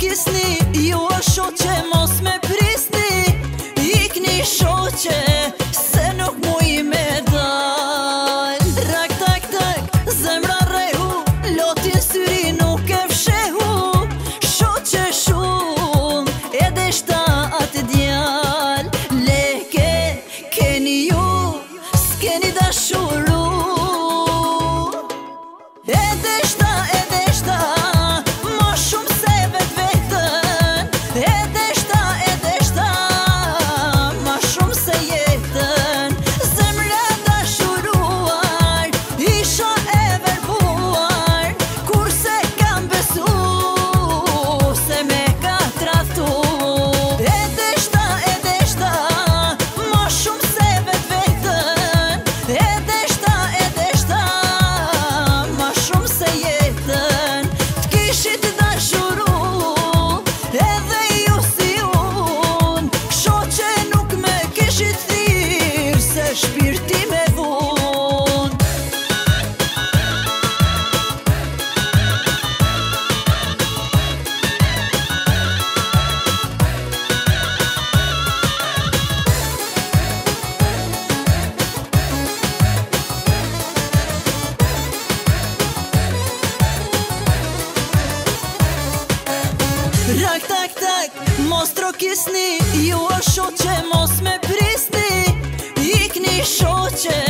kisni, ju o shoqe mos me prisni. Ikni shoqe, se nuk muj me dal. Rak tak tak, zemra rehu, lotin syri nuk e fshehu. Shoqe shum, edhe shta atë djal. Leke, keni ju, s'keni dashuru. Edhe shta, ma shumë se vet vetën. Edhe shta, ma shumë se jetën. Zemra dashuruar, isha e verbuar. Kurse kam besu, se me ka trahtu. Edhe shta, ma shumë se vet vetën. Edhe shta, ma shumë se jetën. T'kishit dashuru, edhe ju si unë. Shoqe nuk me kishit thirë, se shpirti me vun. Rak tak tak, mos trokisni, ju o shoqe mos me prisni. Ikni shoqe,